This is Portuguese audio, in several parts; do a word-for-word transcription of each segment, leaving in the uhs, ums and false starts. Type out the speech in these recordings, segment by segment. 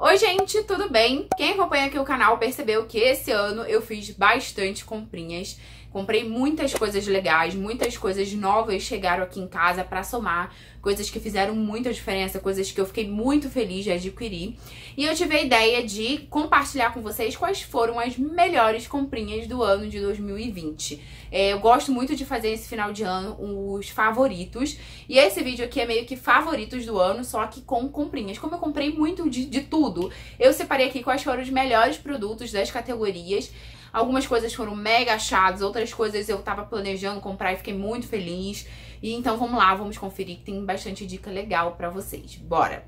Oi gente, tudo bem? Quem acompanha aqui o canal percebeu que esse ano eu fiz bastante comprinhas. Comprei muitas coisas legais, muitas coisas novas chegaram aqui em casa pra somar, coisas que fizeram muita diferença, coisas que eu fiquei muito feliz de adquirir. E eu tive a ideia de compartilhar com vocês quais foram as melhores comprinhas do ano de dois mil e vinte. É, eu gosto muito de fazer esse final de ano os favoritos, e esse vídeo aqui é meio que favoritos do ano, só que com comprinhas. Como eu comprei muito de, de tudo, eu separei aqui quais foram os melhores produtos das categorias. Algumas coisas foram mega achadas, outras coisas eu tava planejando comprar e fiquei muito feliz. E então vamos lá, vamos conferir que tem bastante dica legal pra vocês. Bora!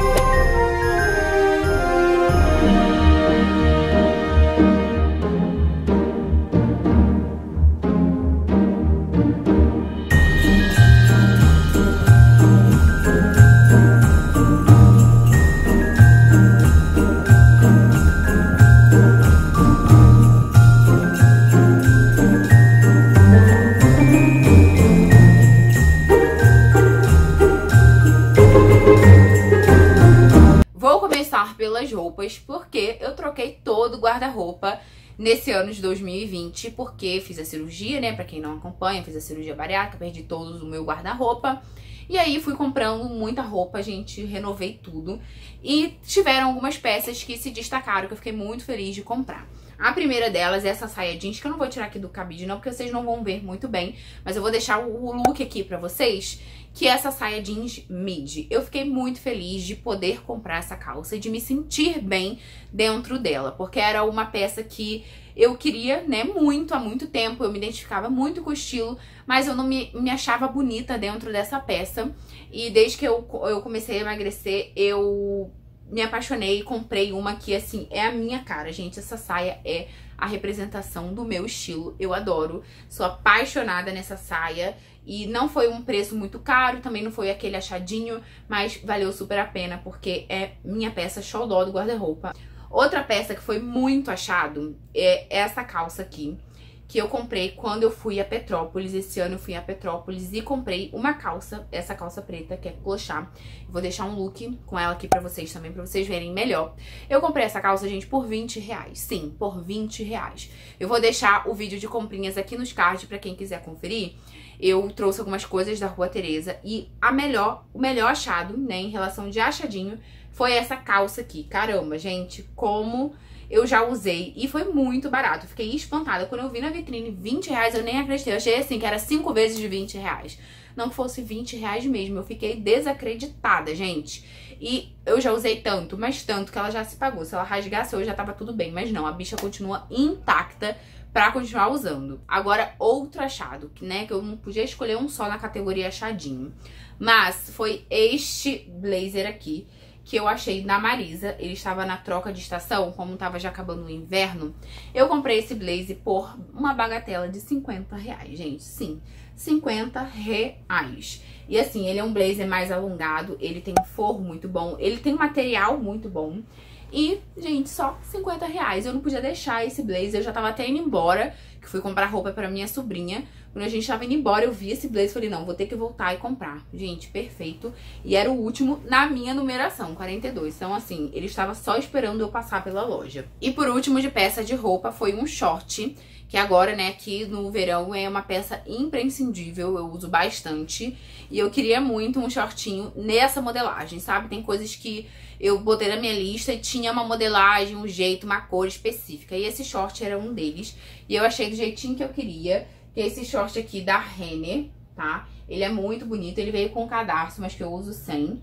Pelas roupas, porque eu troquei todo o guarda-roupa nesse ano de dois mil e vinte, porque fiz a cirurgia, né, pra quem não acompanha, fiz a cirurgia bariátrica, perdi todo o meu guarda-roupa, e aí fui comprando muita roupa, gente, renovei tudo, e tiveram algumas peças que se destacaram, que eu fiquei muito feliz de comprar. A primeira delas é essa saia jeans, que eu não vou tirar aqui do cabide não, porque vocês não vão ver muito bem, mas eu vou deixar o look aqui pra vocês, que é essa saia jeans midi. Eu fiquei muito feliz de poder comprar essa calça e de me sentir bem dentro dela, porque era uma peça que eu queria, né, muito, há muito tempo, eu me identificava muito com o estilo, mas eu não me, me achava bonita dentro dessa peça, e desde que eu, eu comecei a emagrecer, eu me apaixonei e comprei uma que, assim, é a minha cara, gente. Essa saia é a representação do meu estilo, eu adoro, sou apaixonada nessa saia. E não foi um preço muito caro, também não foi aquele achadinho, mas valeu super a pena, porque é minha peça xodó do guarda-roupa. Outra peça que foi muito achado é essa calça aqui, que eu comprei quando eu fui a Petrópolis. Esse ano eu fui a Petrópolis e comprei uma calça, essa calça preta, que é clochá. Vou deixar um look com ela aqui pra vocês também, pra vocês verem melhor. Eu comprei essa calça, gente, por vinte reais. Sim, por vinte reais. Eu vou deixar o vídeo de comprinhas aqui nos cards pra quem quiser conferir. Eu trouxe algumas coisas da Rua Teresa e a melhor, o melhor achado, né, em relação de achadinho, foi essa calça aqui. Caramba, gente, como eu já usei e foi muito barato. Fiquei espantada. Quando eu vi na vitrine vinte reais, eu nem acreditei. Eu achei assim que era cinco vezes de vinte reais. Não que fosse vinte reais mesmo. Eu fiquei desacreditada, gente. E eu já usei tanto, mas tanto, que ela já se pagou. Se ela rasgasse hoje já tava tudo bem. Mas não, a bicha continua intacta pra continuar usando. Agora, outro achado, que, né, que eu não podia escolher um só na categoria achadinho. Mas foi este blazer aqui, que eu achei na Marisa. Ele estava na troca de estação, como estava já acabando o inverno. Eu comprei esse blazer por uma bagatela de cinquenta reais, gente. Sim, cinquenta reais. E assim, ele é um blazer mais alongado, ele tem um forro muito bom, ele tem um material muito bom. E, gente, só cinquenta reais. Eu não podia deixar esse blazer, eu já tava até indo embora, que fui comprar roupa pra minha sobrinha. Quando a gente tava indo embora, eu vi esse blazer e falei, não, vou ter que voltar e comprar. Gente, perfeito. E era o último na minha numeração, quarenta e dois. Então, assim, ele estava só esperando eu passar pela loja. E por último, de peça de roupa, foi um short, que agora, né, aqui no verão é uma peça imprescindível, eu uso bastante. E eu queria muito um shortinho nessa modelagem, sabe? Tem coisas que eu botei na minha lista e tinha uma modelagem, um jeito, uma cor específica. E esse short era um deles. E eu achei do jeitinho que eu queria, que é esse short aqui da Renner, tá? Ele é muito bonito, ele veio com cadarço, mas que eu uso sem.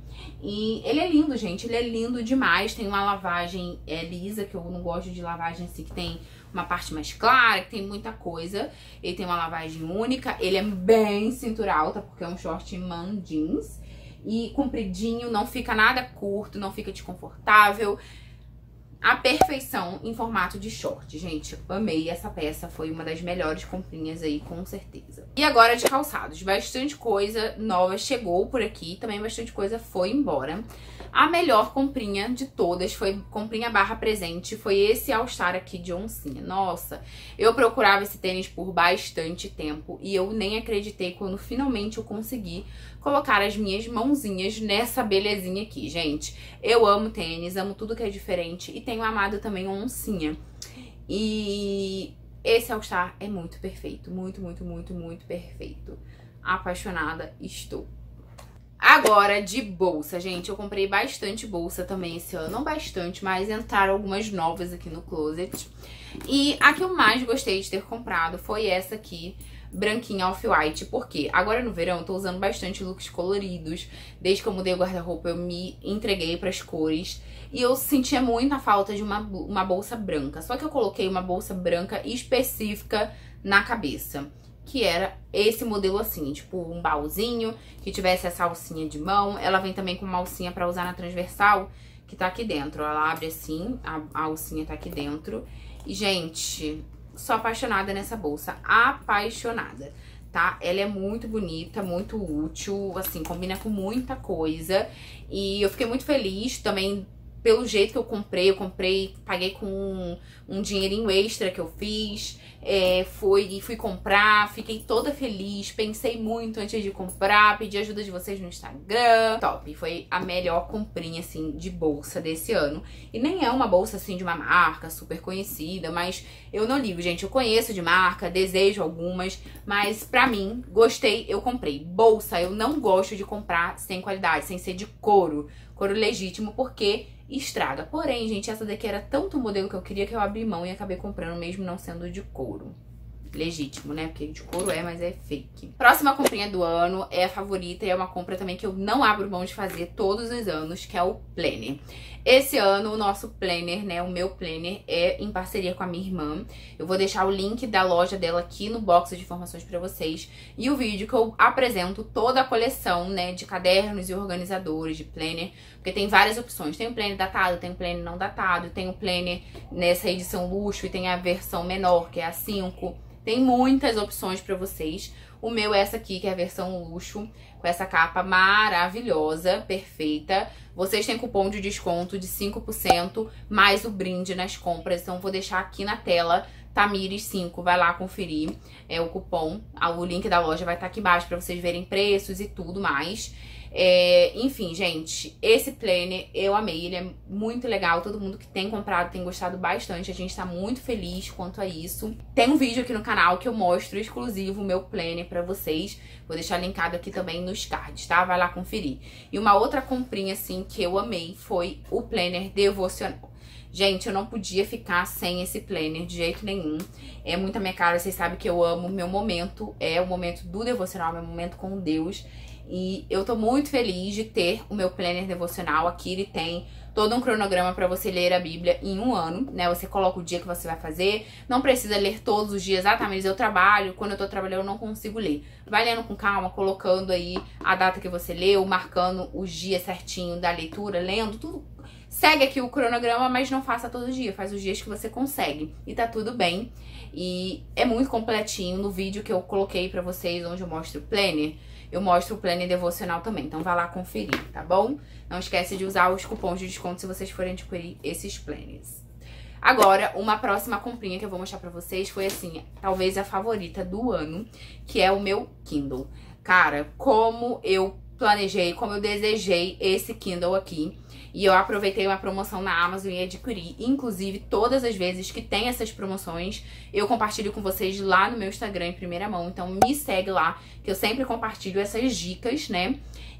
E ele é lindo, gente, ele é lindo demais. Tem uma lavagem é, lisa, que eu não gosto de lavagem assim, que tem uma parte mais clara, que tem muita coisa. Ele tem uma lavagem única, ele é bem cintura alta, porque é um short man jeans. E compridinho, não fica nada curto, não fica desconfortável. a perfeição em formato de short, gente. Amei essa peça, foi uma das melhores comprinhas aí, com certeza. E agora de calçados, bastante coisa nova chegou por aqui, também bastante coisa foi embora. A melhor comprinha de todas foi comprinha barra presente, foi esse All Star aqui de oncinha. Nossa, eu procurava esse tênis por bastante tempo e eu nem acreditei quando finalmente eu consegui colocar as minhas mãozinhas nessa belezinha aqui, gente. Eu amo tênis, amo tudo que é diferente e tenho amado também oncinha. E esse All Star é muito perfeito, muito, muito, muito, muito perfeito. Apaixonada estou. Agora, de bolsa, gente, eu comprei bastante bolsa também esse ano. Não bastante, mas entraram algumas novas aqui no closet. E a que eu mais gostei de ter comprado foi essa aqui, branquinha off-white. Por quê? Agora no verão eu tô usando bastante looks coloridos. Desde que eu mudei o guarda-roupa eu me entreguei pras cores. E eu sentia muita falta de uma, uma bolsa branca. Só que eu coloquei uma bolsa branca específica na cabeça, que era esse modelo assim, tipo um baúzinho, que tivesse essa alcinha de mão. Ela vem também com uma alcinha pra usar na transversal, que tá aqui dentro. Ela abre assim, a, a alcinha tá aqui dentro. E, gente, sou apaixonada nessa bolsa, apaixonada, tá? Ela é muito bonita, muito útil, assim, combina com muita coisa. E eu fiquei muito feliz também pelo jeito que eu comprei. Eu comprei, paguei com um, um dinheirinho extra que eu fiz. É, fui, fui comprar, fiquei toda feliz, pensei muito antes de comprar, pedi ajuda de vocês no Instagram. Top, foi a melhor comprinha, assim, de bolsa desse ano. E nem é uma bolsa, assim, de uma marca super conhecida, mas eu não ligo, gente. Eu conheço de marca, desejo algumas, mas pra mim, gostei, eu comprei. Bolsa, eu não gosto de comprar sem qualidade, sem ser de couro, couro legítimo, porque estraga. Porém, gente, essa daqui era tanto o modelo que eu queria que eu abri mão e acabei comprando mesmo não sendo de couro legítimo, né? Porque de couro é, mas é fake. Próxima comprinha do ano é a favorita e é uma compra também que eu não abro mão de fazer todos os anos, que é o planner. Esse ano o nosso planner, né, o meu planner é em parceria com a minha irmã. Eu vou deixar o link da loja dela aqui no box de informações pra vocês. E o vídeo que eu apresento toda a coleção, né, de cadernos e organizadores de planner. Porque tem várias opções. Tem o planner datado, tem o planner não datado, tem o planner nessa edição luxo e tem a versão menor, que é a cinco. Tem muitas opções pra vocês. O meu é essa aqui, que é a versão luxo, com essa capa maravilhosa, perfeita. Vocês têm cupom de desconto de cinco por cento, mais o brinde nas compras. Então, vou deixar aqui na tela, Tamires cinco, vai lá conferir é, o cupom. O link da loja vai estar aqui embaixo pra vocês verem preços e tudo mais. É, enfim, gente, esse planner eu amei, ele é muito legal, todo mundo que tem comprado tem gostado bastante, a gente tá muito feliz quanto a isso. Tem um vídeo aqui no canal que eu mostro exclusivo o meu planner pra vocês, vou deixar linkado aqui também nos cards, tá? Vai lá conferir. E uma outra comprinha, assim, que eu amei foi o planner devocional. Gente, eu não podia ficar sem esse planner de jeito nenhum. É muito a minha cara, vocês sabem que eu amo. Meu momento é o momento do devocional, meu momento com Deus. E eu tô muito feliz de ter o meu planner devocional. Aqui ele tem todo um cronograma pra você ler a Bíblia em um ano, né? Você coloca o dia que você vai fazer. Não precisa ler todos os dias exatamente. Eu trabalho, quando eu tô trabalhando eu não consigo ler. Vai lendo com calma, colocando aí a data que você leu, marcando os dias certinho da leitura, lendo tudo. Segue aqui o cronograma, mas não faça todo dia, faz os dias que você consegue. E tá tudo bem. E é muito completinho. No vídeo que eu coloquei pra vocês, onde eu mostro o planner, eu mostro o planner devocional também. Então vai lá conferir, tá bom? Não esquece de usar os cupons de desconto se vocês forem adquirir esses planners. Agora, uma próxima comprinha que eu vou mostrar pra vocês foi, assim, talvez a favorita do ano, que é o meu Kindle. Cara, como eu planejei, como eu desejei esse Kindle aqui. E eu aproveitei uma promoção na Amazon e adquiri. Inclusive, todas as vezes que tem essas promoções, eu compartilho com vocês lá no meu Instagram em primeira mão. Então me segue lá, que eu sempre compartilho essas dicas, né?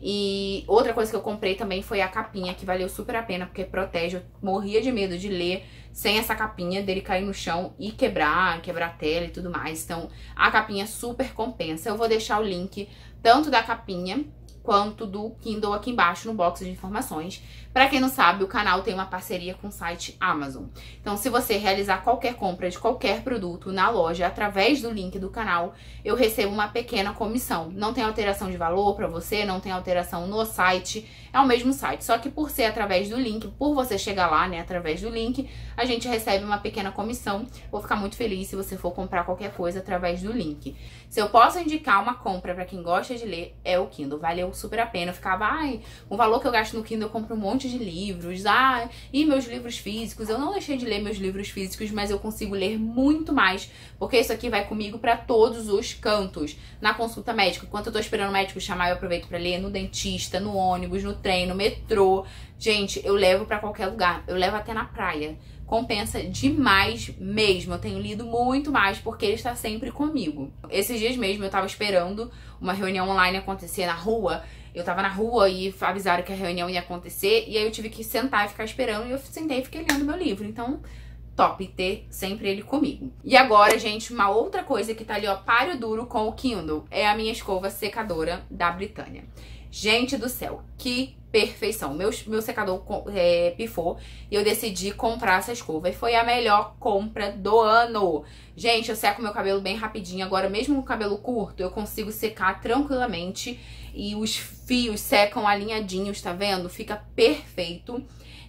E outra coisa que eu comprei também foi a capinha, que valeu super a pena, porque protege. Eu morria de medo de ler sem essa capinha, dele cair no chão e quebrar, quebrar a tela e tudo mais. Então, a capinha super compensa. Eu vou deixar o link tanto da capinha quanto do Kindle aqui embaixo no box de informações. Pra quem não sabe, o canal tem uma parceria com o site Amazon. Então, se você realizar qualquer compra de qualquer produto na loja através do link do canal, eu recebo uma pequena comissão. Não tem alteração de valor pra você, não tem alteração no site, É o mesmo site, só que por ser através do link, por você chegar lá, né, através do link, a gente recebe uma pequena comissão. Vou ficar muito feliz se você for comprar qualquer coisa através do link. Se eu posso indicar uma compra pra quem gosta de ler, é o Kindle. Valeu super a pena. Eu ficava, ai, o valor que eu gasto no Kindle, eu compro um monte de livros, ai, e meus livros físicos. Eu não deixei de ler meus livros físicos, mas eu consigo ler muito mais, porque isso aqui vai comigo pra todos os cantos. Na consulta médica, enquanto eu tô esperando o médico chamar, eu aproveito pra ler no dentista, no ônibus, no trem, no metrô. Gente, eu levo pra qualquer lugar. Eu levo até na praia. Compensa demais mesmo. Eu tenho lido muito mais porque ele está sempre comigo. Esses dias mesmo eu tava esperando uma reunião online acontecer na rua. Eu tava na rua e avisaram que a reunião ia acontecer. E aí eu tive que sentar e ficar esperando. E eu sentei e fiquei lendo meu livro. Então, top ter sempre ele comigo. E agora, gente, uma outra coisa que tá ali, ó, páreo duro com o Kindle, é a minha escova secadora da Britânia. Gente do céu, que perfeição. Meu, meu secador é, pifou e eu decidi comprar essa escova. E foi a melhor compra do ano. Gente, eu seco meu cabelo bem rapidinho. Agora, mesmo com o cabelo curto, eu consigo secar tranquilamente. E os fios secam alinhadinhos, tá vendo? Fica perfeito.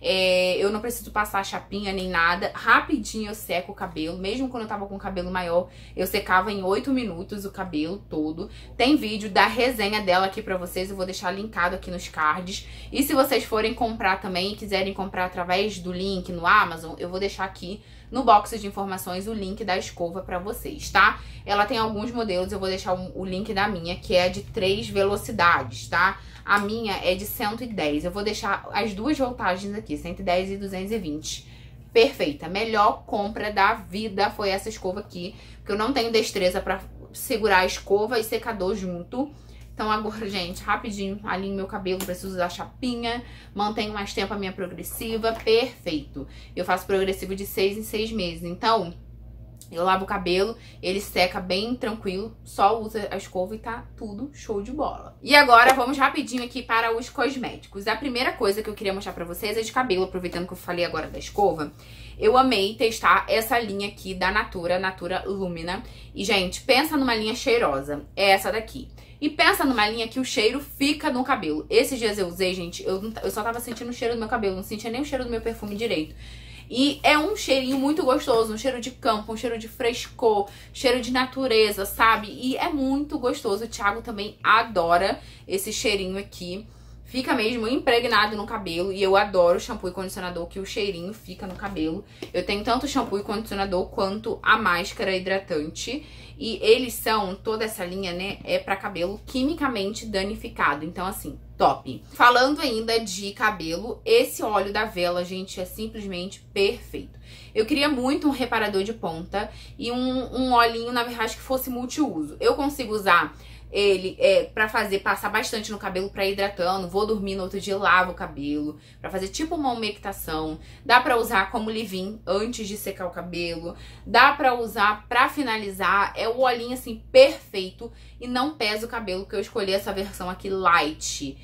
É, eu não preciso passar chapinha nem nada. Rapidinho eu seco o cabelo. Mesmo quando eu tava com o cabelo maior, eu secava em oito minutos o cabelo todo. Tem vídeo da resenha dela aqui pra vocês. Eu vou deixar linkado aqui nos cards. E se vocês forem comprar também e quiserem comprar através do link no Amazon, eu vou deixar aqui no box de informações o link da escova pra vocês, tá? Ela tem alguns modelos. Eu vou deixar o link da minha, que é de três velocidades, tá? A minha é de cento e dez. Eu vou deixar as duas voltagens aqui, cento e dez e duzentos e vinte. Perfeita. Melhor compra da vida foi essa escova aqui, porque eu não tenho destreza pra segurar a escova e secador junto. Então agora, gente, rapidinho, alinho meu cabelo, preciso usar chapinha, mantenho mais tempo a minha progressiva, perfeito. Eu faço progressivo de seis em seis meses, então eu lavo o cabelo, ele seca bem tranquilo, só usa a escova e tá tudo show de bola. E agora vamos rapidinho aqui para os cosméticos. A primeira coisa que eu queria mostrar pra vocês é de cabelo, aproveitando que eu falei agora da escova. Eu amei testar essa linha aqui da Natura, Natura Lumina. E, gente, pensa numa linha cheirosa, é essa daqui. E pensa numa linha que o cheiro fica no cabelo. Esses dias eu usei, gente, eu, eu só tava sentindo o cheiro do meu cabelo, não sentia nem o cheiro do meu perfume direito. E é um cheirinho muito gostoso, um cheiro de campo, um cheiro de frescor, cheiro de natureza, sabe? E é muito gostoso, o Thiago também adora esse cheirinho aqui. Fica mesmo impregnado no cabelo e eu adoro shampoo e condicionador que o cheirinho fica no cabelo. Eu tenho tanto shampoo e condicionador quanto a máscara hidratante. E eles são, toda essa linha, né, é pra cabelo quimicamente danificado. Então, assim, top. Falando ainda de cabelo, esse óleo da Vela, gente, é simplesmente perfeito. Eu queria muito um reparador de ponta e um, um olhinho, na verdade, que fosse multiuso. Eu consigo usar ele é pra fazer, passar bastante no cabelo pra ir hidratando, vou dormir no outro dia, lavo o cabelo, pra fazer tipo uma umectação. Dá pra usar como leave-in antes de secar o cabelo, dá pra usar pra finalizar, é o olhinho assim perfeito e não pesa o cabelo, porque eu escolhi essa versão aqui light,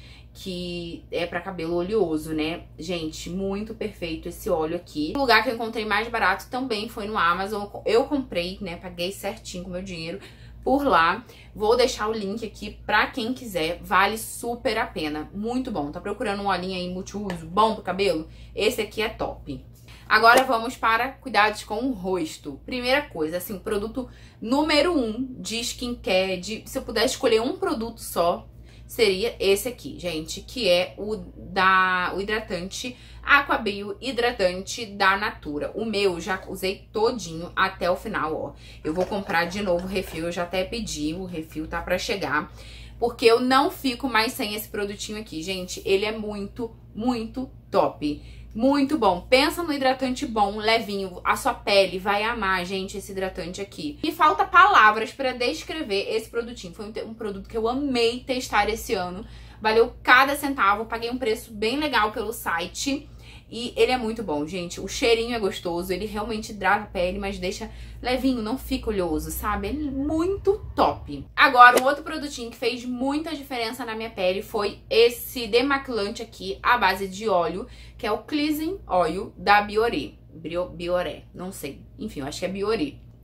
que é pra cabelo oleoso, né? Gente, muito perfeito esse óleo aqui. O lugar que eu encontrei mais barato também foi no Amazon, eu comprei, né, paguei certinho com o meu dinheiro por lá. Vou deixar o link aqui pra quem quiser, vale super a pena, muito bom. Tá procurando um olhinho aí multiuso, bom pro cabelo? Esse aqui é top. Agora vamos para cuidados com o rosto. Primeira coisa, assim, o produto número um de skincare, de, se eu pudesse escolher um produto só, seria esse aqui, gente, que é o, da, o hidratante Aquabio Hidratante da Natura. O meu já usei todinho até o final, ó. Eu vou comprar de novo o refil, eu já até pedi, o refil tá pra chegar. Porque eu não fico mais sem esse produtinho aqui, gente. Ele é muito, muito top. Muito bom. Pensa no hidratante bom, levinho. A sua pele vai amar, gente, esse hidratante aqui. E falta palavras pra descrever esse produtinho. Foi um, um produto que eu amei testar esse ano. Valeu cada centavo. Paguei um preço bem legal pelo site. E ele é muito bom, gente. O cheirinho é gostoso. Ele realmente hidrata a pele, mas deixa levinho, não fica oleoso, sabe? Ele é muito top. Agora, um outro produtinho que fez muita diferença na minha pele foi esse demaquilante aqui, à base de óleo, que é o Cleansing Oil da Bioré. Bio, Bioré, não sei. Enfim, eu acho que é Bioré.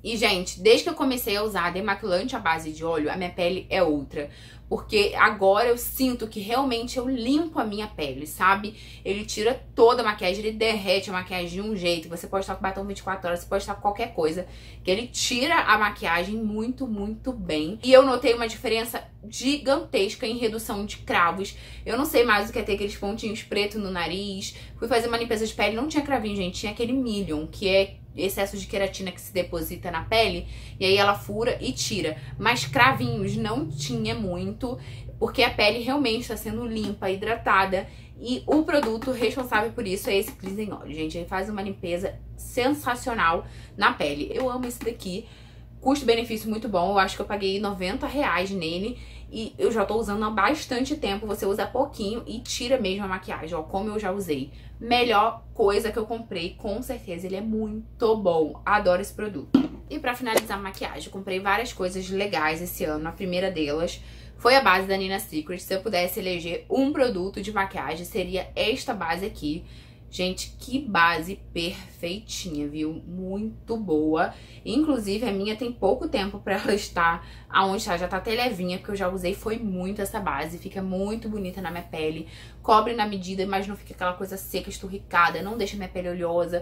E, gente, desde que eu comecei a usar demaquilante à base de óleo, a minha pele é outra. Porque agora eu sinto que realmente eu limpo a minha pele, sabe? Ele tira toda a maquiagem, ele derrete a maquiagem de um jeito. Você pode estar com batom vinte e quatro horas, você pode estar com qualquer coisa. Que ele tira a maquiagem muito, muito bem. E eu notei uma diferença gigantesca em redução de cravos. Eu não sei mais o que é ter aqueles pontinhos pretos no nariz. Fui fazer uma limpeza de pele, não tinha cravinho, gente. Tinha aquele Million, que é excesso de queratina que se deposita na pele, e aí ela fura e tira. Mas cravinhos não tinha muito, porque a pele realmente está sendo limpa, hidratada, e o produto responsável por isso é esse Cleansing Oil, gente. Ele faz uma limpeza sensacional na pele. Eu amo esse daqui, custo-benefício muito bom. Eu acho que eu paguei noventa reais nele, e eu já tô usando há bastante tempo. Você usa pouquinho e tira mesmo a maquiagem, ó, como eu já usei. Melhor coisa que eu comprei, com certeza. Ele é muito bom, adoro esse produto. E pra finalizar a maquiagem, eu comprei várias coisas legais esse ano. A primeira delas foi a base da Nina Secret. Se eu pudesse eleger um produto de maquiagem, seria esta base aqui. Gente, que base perfeitinha, viu? Muito boa. Inclusive, a minha tem pouco tempo pra ela estar aonde está. Já tá até levinha, porque eu já usei foi muito essa base. Fica muito bonita na minha pele. Cobre na medida, mas não fica aquela coisa seca, esturricada. Não deixa minha pele oleosa.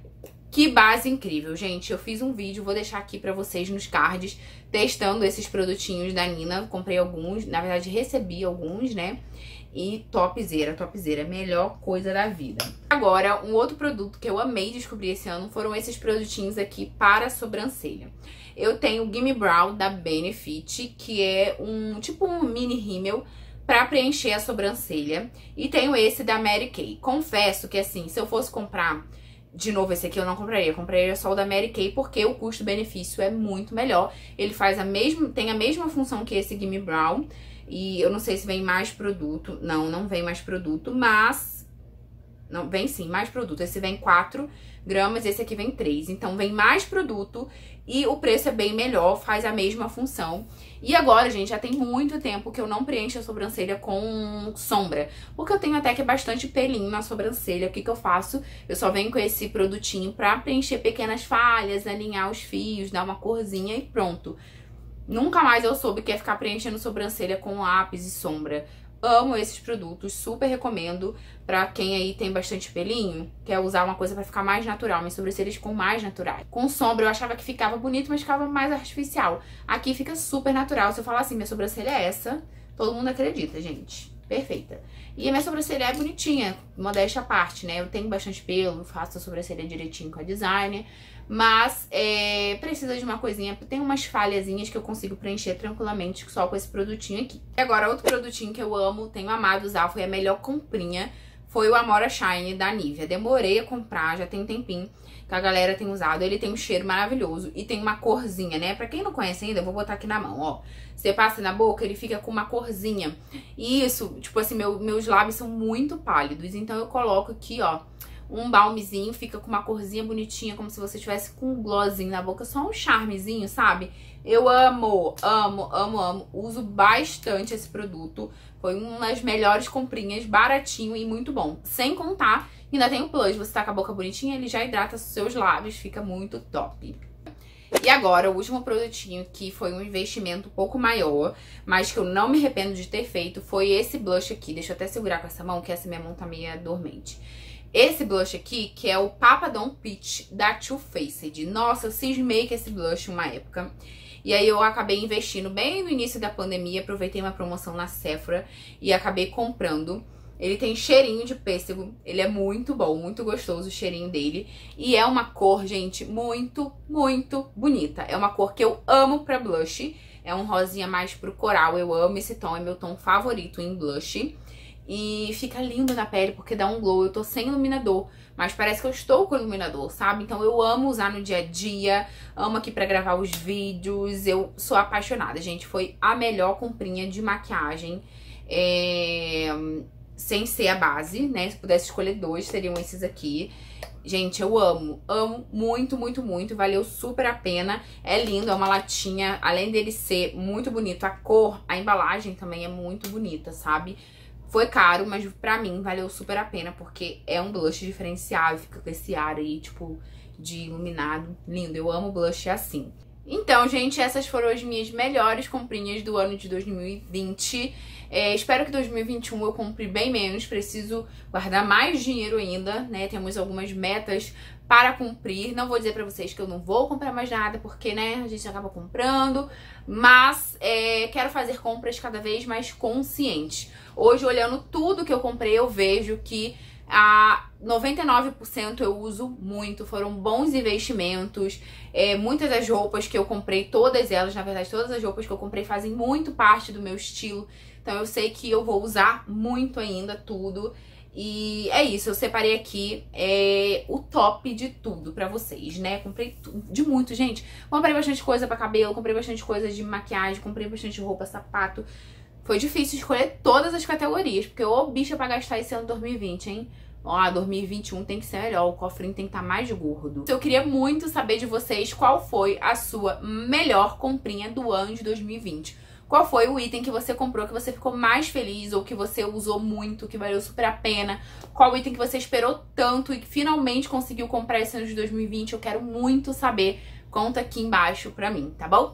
Que base incrível, gente. Eu fiz um vídeo, vou deixar aqui pra vocês nos cards, testando esses produtinhos da Nina. Comprei alguns, na verdade recebi alguns, né? E topzera, topzera, melhor coisa da vida. Agora, um outro produto que eu amei descobrir esse ano foram esses produtinhos aqui para sobrancelha. Eu tenho o Gimme Brow da Benefit, que é um tipo um mini rímel pra preencher a sobrancelha. E tenho esse da Mary Kay. Confesso que assim, se eu fosse comprar de novo esse aqui, eu não compraria. Eu compraria só o da Mary Kay, porque o custo-benefício é muito melhor. Ele faz a mesma, tem a mesma função que esse Gimme Brow. E eu não sei se vem mais produto. Não, não vem mais produto, mas... Não, vem sim, mais produto. Esse vem quatro gramas, esse aqui vem três. Então, vem mais produto e o preço é bem melhor, faz a mesma função. E agora, gente, já tem muito tempo que eu não preencho a sobrancelha com sombra. Porque eu tenho até que bastante pelinho na sobrancelha. O que que eu faço? Eu só venho com esse produtinho pra preencher pequenas falhas, alinhar os fios, dar uma corzinha e pronto. Nunca mais eu soube que é ficar preenchendo sobrancelha com lápis e sombra. Amo esses produtos, super recomendo pra quem aí tem bastante pelinho, quer usar uma coisa pra ficar mais natural. Minhas sobrancelhas ficam mais naturais. Com sombra eu achava que ficava bonito, mas ficava mais artificial. Aqui fica super natural. Se eu falar assim, minha sobrancelha é essa, todo mundo acredita, gente. Perfeita. E a minha sobrancelha é bonitinha, modéstia à parte, né? Eu tenho bastante pelo, faço a sobrancelha direitinho com a designer, mas é, precisa de uma coisinha, tem umas falhazinhas que eu consigo preencher tranquilamente só com esse produtinho aqui. E agora, outro produtinho que eu amo, tenho amado usar, foi a melhor comprinha, foi o Amora Shine da Nivea. Demorei a comprar, já tem um tempinho que a galera tem usado. Ele tem um cheiro maravilhoso e tem uma corzinha, né? Pra quem não conhece ainda, eu vou botar aqui na mão, ó. Você passa na boca, ele fica com uma corzinha. E isso, tipo assim, meu, meus lábios são muito pálidos, então eu coloco aqui, ó, um balmezinho, fica com uma corzinha bonitinha, como se você estivesse com um glossinho na boca, só um charmezinho, sabe? Eu amo, amo, amo, amo. Uso bastante esse produto. Foi uma das melhores comprinhas, baratinho e muito bom. Sem contar, ainda tem o plus, você tá com a boca bonitinha, ele já hidrata seus lábios, fica muito top. E agora, o último produtinho que foi um investimento um pouco maior, mas que eu não me arrependo de ter feito, foi esse blush aqui. Deixa eu até segurar com essa mão, que essa minha mão tá meio dormente. Esse blush aqui, que é o Papadon Peach da Too Faced. Nossa, eu cismei com esse blush uma época. E aí eu acabei investindo bem no início da pandemia, aproveitei uma promoção na Sephora e acabei comprando. Ele tem cheirinho de pêssego, ele é muito bom, muito gostoso o cheirinho dele. E é uma cor, gente, muito, muito bonita. É uma cor que eu amo pra blush. É um rosinha mais pro coral, eu amo esse tom, é meu tom favorito em blush. E fica lindo na pele porque dá um glow. Eu tô sem iluminador, mas parece que eu estou com iluminador, sabe? Então eu amo usar no dia a dia, amo aqui pra gravar os vídeos. Eu sou apaixonada, gente. Foi a melhor comprinha de maquiagem, é... sem ser a base, né? Se pudesse escolher dois, seriam esses aqui. Gente, eu amo, amo muito, muito, muito. Valeu super a pena. É lindo, é uma latinha. Além dele ser muito bonito, a cor, a embalagem também é muito bonita, sabe? Foi caro, mas pra mim valeu super a pena, porque é um blush diferenciado, fica com esse ar aí, tipo, de iluminado. Lindo, eu amo blush assim. Então, gente, essas foram as minhas melhores comprinhas do ano de dois mil e vinte. É, espero que dois mil e vinte e um eu compre bem menos, preciso guardar mais dinheiro ainda, né? Temos algumas metas para cumprir. Não vou dizer pra vocês que eu não vou comprar mais nada, porque, né, a gente acaba comprando. Mas é, quero fazer compras cada vez mais conscientes. Hoje, olhando tudo que eu comprei, eu vejo que a noventa e nove por cento eu uso muito, foram bons investimentos. É, muitas das roupas que eu comprei, todas elas, na verdade, todas as roupas que eu comprei fazem muito parte do meu estilo. Então eu sei que eu vou usar muito ainda tudo. E é isso, eu separei aqui é, o top de tudo pra vocês, né? Comprei de muito, gente. Comprei bastante coisa pra cabelo, comprei bastante coisa de maquiagem, comprei bastante roupa, sapato. Foi difícil escolher todas as categorias, porque ô bicha pra gastar esse ano dois mil e vinte, hein? Ó, dois mil e vinte e um tem que ser melhor, o cofrinho tem que estar mais gordo. Eu queria muito saber de vocês qual foi a sua melhor comprinha do ano de dois mil e vinte. Qual foi o item que você comprou, que você ficou mais feliz, ou que você usou muito, que valeu super a pena? Qual o item que você esperou tanto e que finalmente conseguiu comprar esse ano de dois mil e vinte? Eu quero muito saber. Conta aqui embaixo pra mim, tá bom?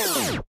Tchau!